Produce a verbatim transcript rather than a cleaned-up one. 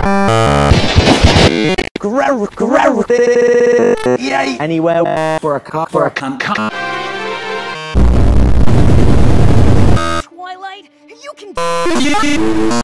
Yay! Anywhere for a cock for a cunt. Twilight, you can.